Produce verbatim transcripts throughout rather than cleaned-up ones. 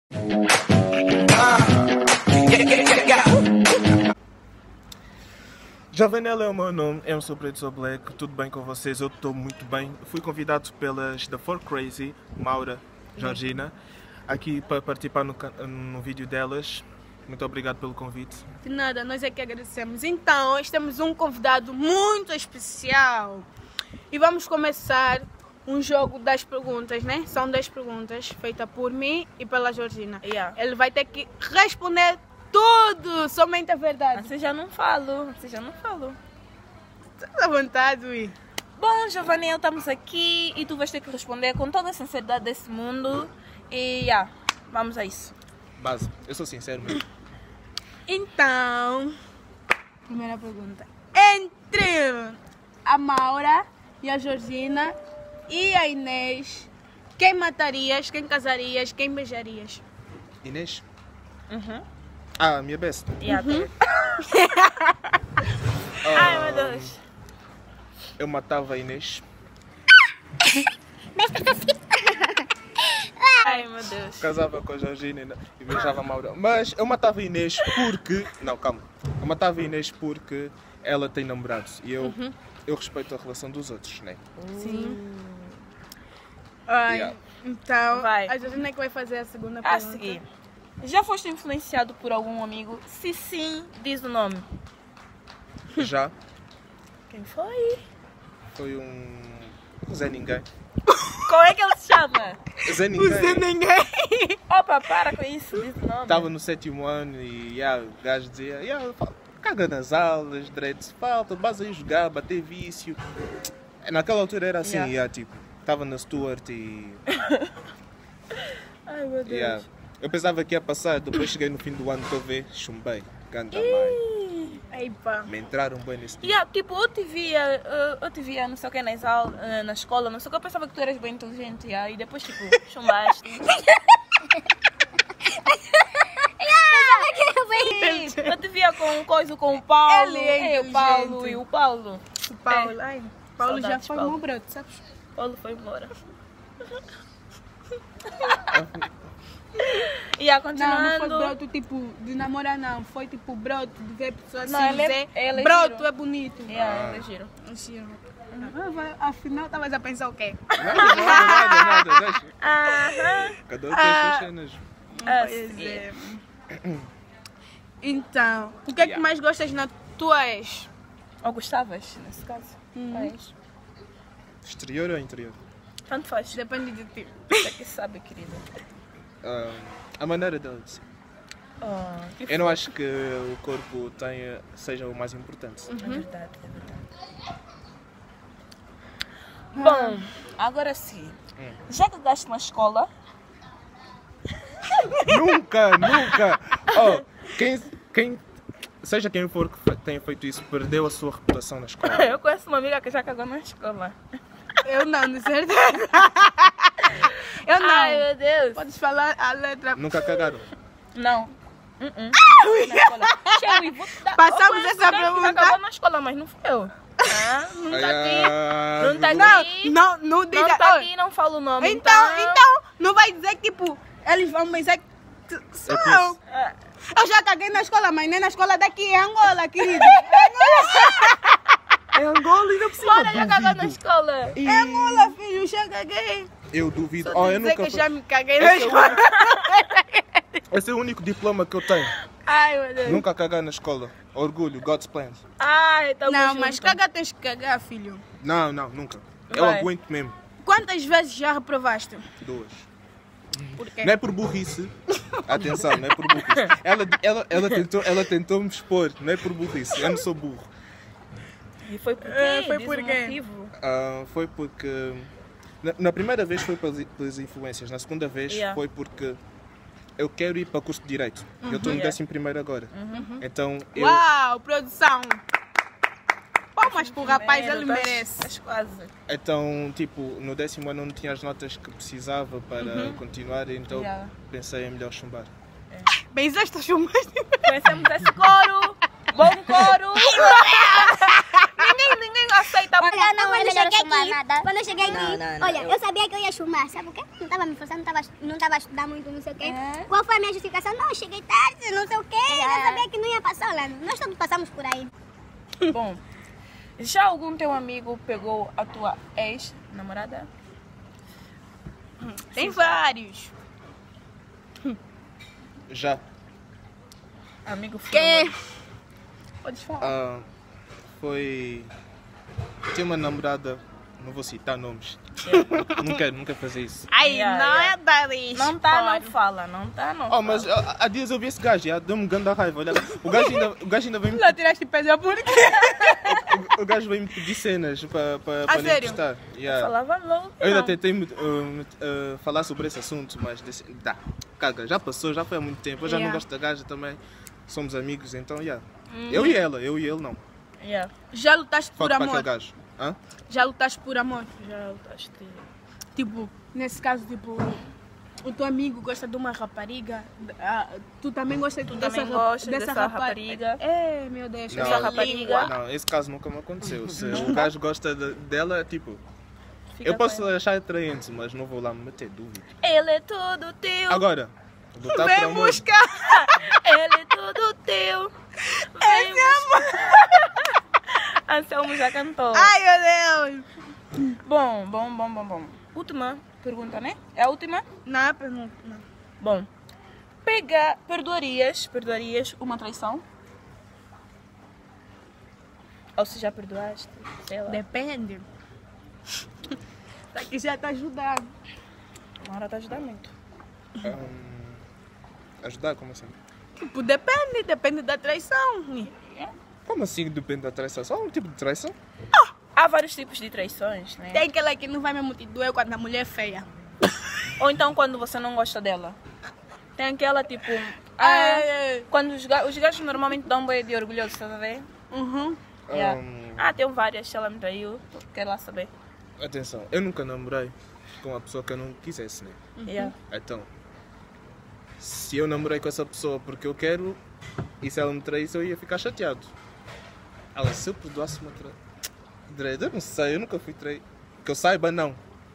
Javanel é o meu nome, eu sou Preto, sou Black, tudo bem com vocês? Eu estou muito bem. Fui convidado pelas The Four Crazy, Maura, Georgina, aqui para participar no, no vídeo delas. Muito obrigado pelo convite. De nada, nós é que agradecemos. Então, hoje temos um convidado muito especial. E vamos começar um jogo das perguntas, né? São dez perguntas feitas por mim e pela Georgina. Yeah. Ele vai ter que responder tudo, somente a verdade. Você já não falo, você já não falou. Estás à vontade, Ui. Bom, Giovanni, estamos aqui e tu vais ter que responder com toda a sinceridade desse mundo. E, yeah, vamos a isso. Base, eu sou sincero mesmo. Então, primeira pergunta. Entre a Maura e a Georgina e a Inês, quem matarias, quem casarias, quem beijarias? Inês? Uhum. Ah, minha best. Yeah, Uhum. Ai, meu Deus. Eu matava a Inês. Ai, meu Deus. Casava com a Georgina e beijava a Maura. Mas eu matava a Inês porque... Não, calma. Eu matava a Inês porque ela tem namorados. E eu, Uhum. eu respeito a relação dos outros, né? Sim. Ai, Yeah. então, Vai. a Georgina é que vai fazer a segunda A pergunta. seguir. Já foste influenciado por algum amigo? Se sim, diz o nome. Já Quem foi? foi um... Zé Ninguém. Como é que ele se chama? Zé Ninguém. Ninguém. Opa, para com isso, diz o nome. Estava no sétimo ano e yeah, o gajo dizia, yeah, caga nas aulas, dreads, falta, vas aí jogar, bater vício. Naquela altura era assim, Yeah. yeah, tipo, estava na Stuart e... Ai, meu Deus. Yeah. Eu pensava que ia passar, depois cheguei no fim do ano, estou a ver, chumbei, ganda mãe. Ai, pá. Me entraram bem nesse dia. Yeah, tipo, eu te via, eu, eu te via, não sei o que, nas aulas, eh, na escola, não sei o que, eu pensava que tu eras bem inteligente, yeah, e depois, tipo, chumbaste. Eu te via com coisa com o Paulo, Ele é Ei, o Paulo inteligente. e o Paulo. O Paulo, ai, Paulo já Saudades, foi Paulo. um broto, sabes? Paulo foi embora. E yeah, Não, não foi continuando. broto tipo de namorar, não. Foi tipo broto de ver pessoas Não, assim ele é- dizer, ele é broto giro. é bonito. Yeah, ele é giro. Giro. Ah, vai- Afinal, estavas a pensar o quê? Nada, nada, nada, nada, deixa. Aham. Cada um tem as suas cenas. A Pois seguir. é. Então, o que é que Yeah. mais gostas na tua ex? Ou gostavas, nesse caso? Mas, Exterior ou interior? tanto faz. Depende de ti. Você que sabe, querida. Ah, a maneira dela de ser. Oh, que Eu não acho que o corpo tenha, seja o mais importante. É verdade, é verdade. Bom, agora sim. Hum. Já cagaste na escola? Nunca, nunca! Oh, quem, quem, seja quem for que fe- tenha feito isso, perdeu a sua reputação na escola. Eu conheço uma amiga que já cagou na escola. Eu não, de certeza. Eu não. Ai, meu Deus. Podes falar a letra. Nunca cagaram? Não. Uh-uh. Na escola. Cheio, vou te dar- Passamos eu conheço essa alguém que já pergunta. cagou na escola, mas não fui eu. Ah, não tá aqui. Ah, Não tá Não, aqui. não, não diga. Não tá Oi, aqui, não fala o nome. Então, então, não vai dizer que tipo, eles vão pensar que tu- sou Eu eu. conheço. Ah, Eu já caguei na escola, mas nem na escola daqui, é Angola, querido. É Angola ainda por cima. Bora, já cagou na duvido. escola. E É Angola, filho, já caguei. eu duvido. Só Oh, de eu dizer nunca que fui- já me caguei na Esse é, o escola. único, esse é o único diploma que eu tenho. Ai, meu Deus. Nunca cagar na escola. Orgulho, God's plans. Ai, tamo Não, junto. mas cagar tens que cagar, filho. Não, não, nunca. Eu Vai. aguento mesmo. Quantas vezes já reprovaste? Duas. Por quê? Não é por burrice. Atenção, não é por burrice. Ela, ela, ela, tentou, ela tentou me expor, não é por burrice. Eu não sou burro. E foi por quê? É, foi Diz por o quê? motivo. Ah, foi porque. Na, na primeira vez foi pelas, pelas influências, na segunda vez Yeah. foi porque eu quero ir para o curso de Direito. Eu estou no Yeah. décimo primeiro agora. Então eu. Uau, produção. Palmas pro rapaz, Primeiro, ele estás- merece. estás quase. Então, tipo, no décimo ano eu não tinha as notas que precisava para continuar, então Yeah. pensei em melhor chumbar. Pensaste a chumaste? Conhecemos esse coro. Bom coro. ninguém, ninguém aceita. Olha, não, quando é eu melhor cheguei chumar aqui, nada. quando eu cheguei aqui, Não, não, não, olha, eu- eu sabia que eu ia chumar, sabe o quê? Não estava me forçando, não estava não tava a estudar muito, não sei o quê. É. Qual foi a minha justificação? Não, eu cheguei tarde, não sei o quê, É. eu sabia que não ia passar, olha, nós todos passamos por aí. Bom, já algum teu amigo pegou a tua ex-namorada? Tem vários. Já. Amigo Quem? furou. Podes falar. Ah, foi. Tinha uma namorada, não vou citar nomes. não quero, não quero fazer isso. Ai, Yeah, não yeah. é dar isso. Não tá, não fala. Não tá, não Oh, mas fala. há há dias eu vi esse gajo, já deu-me grande raiva. Olha, o gajo ainda, o gajo ainda vem me Lá tiraste peso por quê? o gajo vem me pedir cenas para pa, pa lhe sério? emprestar. Yeah. Falava louco. Eu ainda não. tentei uh, uh, falar sobre esse assunto, mas disse, dá, caga, já passou, já foi há muito tempo. Eu já Yeah. não gosto da gaja também, somos amigos, então, yeah. Eu e ela, eu e ele não. Yeah. Já lutaste por Foto para amor? aquele gajo. Hã? Já lutaste por amor? Já lutaste. Tipo, nesse caso, tipo, o teu amigo gosta de uma rapariga, ah, tu também gosta Tu dessa, também rap- gosta dessa rapa- rapariga. É, meu Deus, Não. essa rapariga. língua. Não, esse caso nunca me aconteceu. Se o gajo gosta de- dela, tipo, Fica eu posso com achar atraente, mas não vou lá me meter dúvida. ele. Ele é tudo teu. Agora, lutar Vem por amor. buscar. Ele é tudo teu. Vem buscar. Anselmo já cantou. Ai, meu Deus. Bom, bom, bom, bom, bom. Última pergunta, né? É a última? Não, é pergunta, não. Bom. Pega, perdoarias, perdoarias uma traição? Ou se já perdoaste? Sei lá. Depende. Tá aqui já tá ajudando. Uma hora tá ajudando muito. Hum, ajudar, como assim? Tipo, depende, depende da traição. Como assim depende da traição? Só um tipo de traição? Há vários tipos de traições, né? Tem aquela que não vai mesmo te doer quando a mulher é feia. Ou então quando você não gosta dela. Tem aquela tipo. Ah, É. quando os, ga- os gajos normalmente dão um banho de orgulhoso, estás a ver? Uhum. Yeah. Hum, Ah, tem várias, se ela me traiu, quero lá saber. atenção, eu nunca namorei com uma pessoa que eu não quisesse, né? Yeah. Então, se eu namorei com essa pessoa porque eu quero e se ela me traísse, eu ia ficar chateado. Ela, se eu perdoasse uma tra... Dread, eu não sei, eu nunca fui traído. Que eu saiba, não.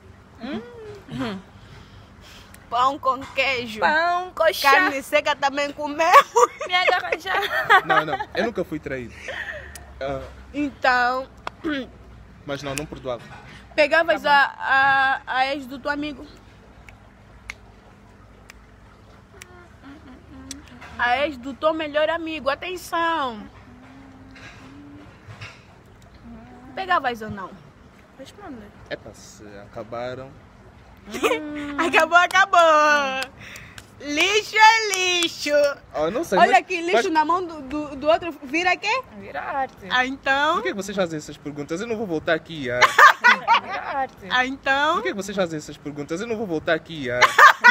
Pão com queijo. Pão, coxa, Carne seca também comemos. me agarra já. Não, não, eu nunca fui traído. Ah, Então, mas não, não perdoava. pegavas a, a, a ex do teu amigo. A ex do teu melhor amigo. Atenção. Pegavas ou não? Responde. É pá, se acabaram. Acabou, acabou. Lixo é lixo. Oh, não sei, Olha mas- aqui, lixo mas na mão do, do, do outro. Vira quê? Vira arte. Ah, então. por que que vocês fazem essas perguntas? Eu não vou voltar aqui. Ah. Vira arte. Ah, então. Por que que vocês fazem essas perguntas? Eu não vou voltar aqui. Ah.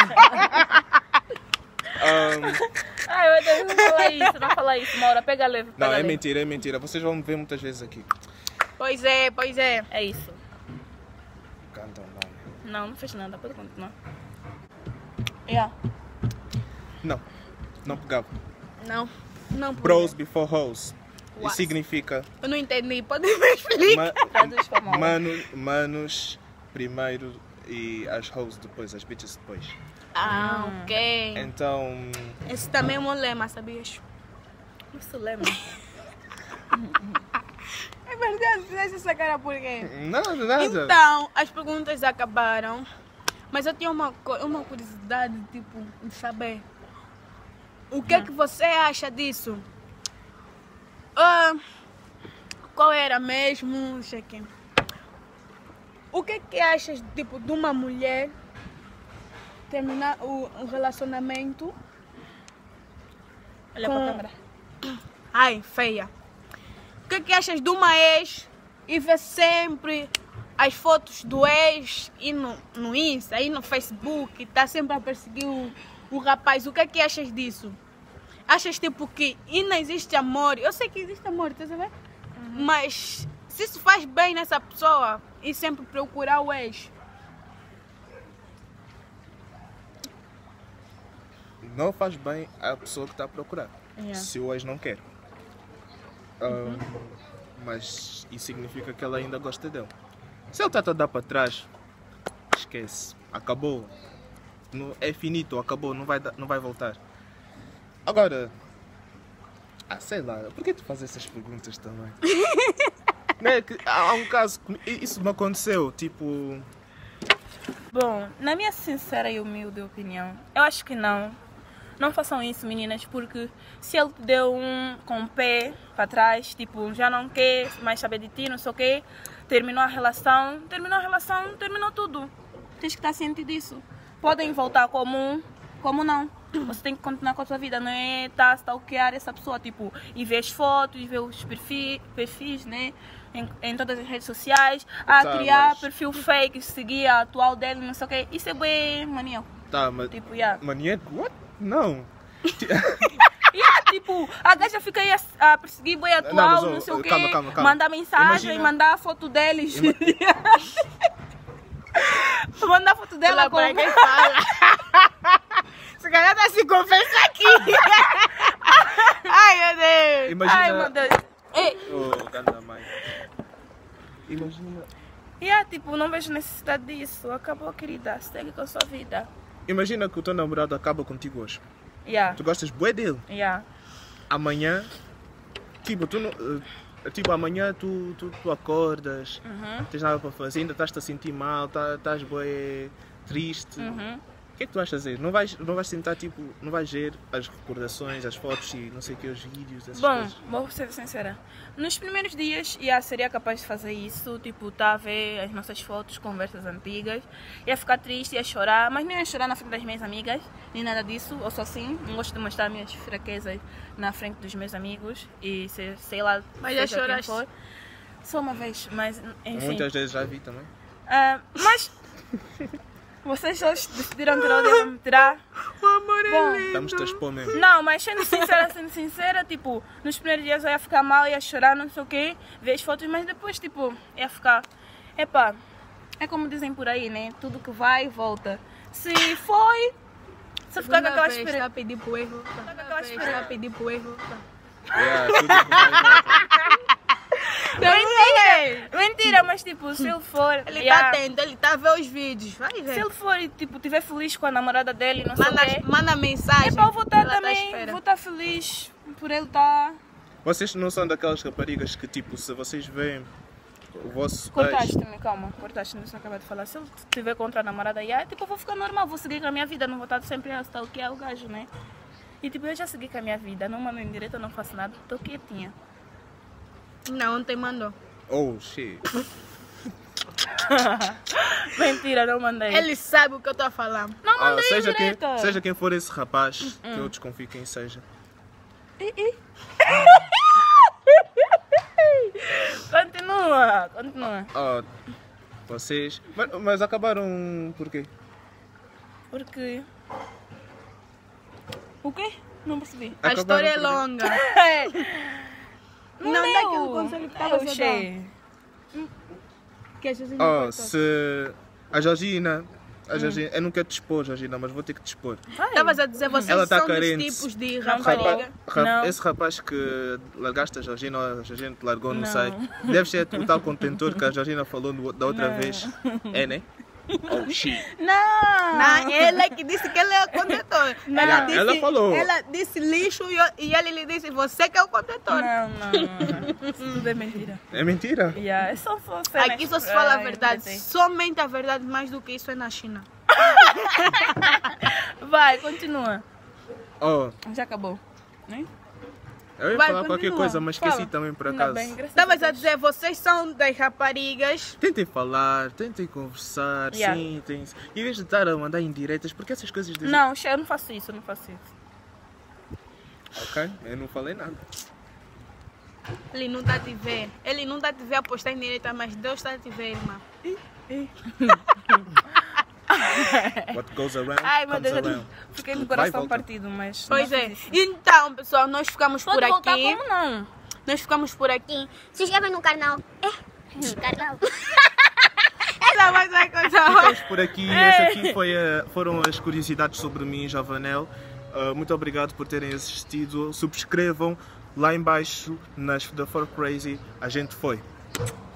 Ahm, Ai, meu Deus, não fala isso, não fala isso. Uma hora, pega leve. Pega não, é leve. mentira, é mentira. Vocês vão me ver muitas vezes aqui. Pois é, pois é. É isso. Cantam lá. Não, não fez nada, pode continuar. Yeah. Não, não pegava. Não, não. Bros before hoes. Isso What? significa Eu não entendi. Pode me explicar? ma Traduz para mal. mano, manos primeiro e as hoes depois, as bitches depois. Ah, ok. Então, Esse também é um lema, sabias? Isso lembra. É verdade, fizesse essa cara por quê? nada, nada. Então, as perguntas acabaram. Mas eu tinha uma, co- uma curiosidade, tipo, de saber. O que é que você acha disso? Ah, qual era mesmo? Deixa aqui. O que é que achas, tipo, de uma mulher terminar o, um relacionamento? Olha Com- para a câmera. Ai, feia. O que é que achas de uma ex e ver sempre as fotos do ex e no, no Insta, e no Facebook, e tá sempre a perseguir o, o rapaz? O que é que achas disso? Achas tipo que ainda existe amor? Eu sei que existe amor, estás a ver? Mas se isso faz bem nessa pessoa e sempre procurar o ex. Não faz bem à pessoa que está a procurar. Yeah. Se o ex não quer. Ahm, mas isso significa que ela ainda gosta dele. Se ele está a dar para trás, esquece, acabou. Não- É finito, acabou, não vai, dar- não vai voltar. Agora, ah, sei lá, por que tu fazes essas perguntas também? Não é que há há um caso, que- isso me aconteceu, tipo, Bom, na minha sincera e humilde opinião, eu acho que não. Não façam isso, meninas, porque se ele te deu um com o pé para trás, tipo, já não quer mais saber de ti, não sei o quê, terminou a relação, terminou a relação, terminou tudo. Tens que estar ciente disso. Podem voltar como um, como não. Você tem que continuar com a sua vida, não é estar a stalkear essa pessoa, tipo, e ver as fotos, ver os perfis, perfis né? Em, em todas as redes sociais, a Tá, criar mas- perfil fake, seguir a atual dele, não sei o quê. Isso é bem maníaco. tá, mas Tipo, yeah. maníaco? What? Não. Yeah, tipo, a gaja fica aí a, a perseguir boi atual, Não, não, mas, oh, sei o quê, calma, calma, calma. mandar mensagem, Imagina- mandar a foto deles. mandar a foto dela Ela com... para quem fala. Esse cara tá se confessando aqui. Ai, meu Deus. Imagina. Ai, meu Deus. Ei, Oh, ganda mãe. Imagina. yeah, tipo, não vejo necessidade disso. Acabou, querida. Segue com a sua vida. Imagina que o teu namorado acaba contigo hoje. Yeah, Tu gostas bué dele. yeah. Amanhã, tipo, tu não, eh, tipo, amanhã tu, tu, tu acordas, Uhum, não tens nada para fazer, ainda estás-te a sentir mal, tá- estás bué triste. uhum. O que é que tu vais fazer? Não vais, não vais sentar, tipo, não vais ver as recordações, as fotos e não sei o que, os vídeos, essas Bom, coisas. vou ser sincera. Nos primeiros dias, yeah, seria capaz de fazer isso. Tipo, tá a ver as nossas fotos, conversas antigas. Ia ficar triste, ia chorar. Mas não ia chorar na frente das minhas amigas, nem nada disso. Ou só assim. Não gosto de mostrar minhas fraquezas na frente dos meus amigos. E se, sei lá, Mas já seja quem choraste? for. Só uma vez, mas enfim. Muitas vezes já vi também. Ah, mas... Vocês hoje decidiram tirar o dia para me tirar? O amor é Bom, lindo. Estamos-te a expor mesmo. Não, mas sendo sincera, sendo sincera, tipo, nos primeiros dias eu ia ficar mal, ia chorar, não sei o quê, ver as fotos, mas depois, tipo, ia ficar. Epá, é como dizem por aí, né? Tudo que vai, volta. Se foi, se ficar com aquela Está a esperança. pedir pro erro. aquela Está a pedir pro erro. Yeah, tudo que vai, volta. Mentira! Mentira, mas tipo, se ele for. Ele yeah, tá atento, ele tá a ver os vídeos. Vai se ver. ele for e tipo, estiver feliz com a namorada dele, não sei Manda, o quê. manda mensagem. É para eu votar Ela tá à também, espera. vou estar feliz por ele estar. Vocês não são daquelas raparigas que, tipo, se vocês veem o vosso ex... Cortaste-me, calma, cortaste-me, você acabou de falar. Se ele estiver contra a namorada, yeah, tipo, eu vou ficar normal, vou seguir com a minha vida, não vou estar sempre a stalkear o gajo, né? E tipo, eu já segui com a minha vida, não mando em direto, não faço nada, estou quietinha. Não, ontem mandou. Oh, shit. Mentira, não mandei. Ele sabe o que eu tô a falar. Não Ah, mandei seja, em quem, direto. seja quem for esse rapaz, que eu desconfio quem seja. Continua, continua. Ah, vocês... Mas, mas acabaram por quê? Porque... O quê? Não percebi. A Acabaram história é por quê? longa. Não, Não deu. dá aquele conselho que tava Eu a dar. sei. Que a Josinha Oh, cortou. se a Georgina... A Georgina, eu não quero te expor, Georgina, mas vou ter que te expor. Estavas a dizer, vocês Ela tá são carente. dos tipos de Não, rapariga. Maria. Ra- Não. Esse rapaz que largaste a Georgina, ou a Georgina te largou, não, Não. sei. Deve ser o tal contentor que a Georgina falou no- da outra Não. vez. É, né? Oh, shit. Não! Não, ela é que disse que ele é o contentor. Ela, Yeah, disse, ela falou. Ela disse lixo e, eu- e ele lhe disse, você que é o contentor. Não, não, não. Isso tudo é mentira. É mentira? Yeah, é só você. Aqui só se fala a verdade. Somente a verdade, mais do que isso é na China. Vai, continua. Oh, Já acabou. Né? eu ia Vai, falar qualquer continua. coisa, mas esqueci Fala. também por Ainda acaso. bem, graças Estavas a a Deus. dizer, vocês são das raparigas. Tentem falar, tentem conversar, Yeah. sentem -se. Em vez de estar a mandar indiretas, porque essas coisas dizem. Não, eu não faço isso, eu não faço isso. Ok, eu não falei nada. Ele não está a te ver. Ele não está a te ver a postar em direita, mas Deus está a te ver, irmã. What goes around, Ai, meu comes Deus, eu around. fiquei com o Vai, coração volta. partido, mas. Pois não é. fiz isso. Então, pessoal, nós ficamos Pode por voltar aqui. como não? Nós ficamos por aqui. Se inscreva no canal. É, no canal. Ela vai vai contar. Ficamos por aqui. Essa aqui foi a- foram as curiosidades sobre mim, Javanel. Uh, muito obrigado por terem assistido. Subscrevam, lá embaixo nas da For Crazy a gente foi.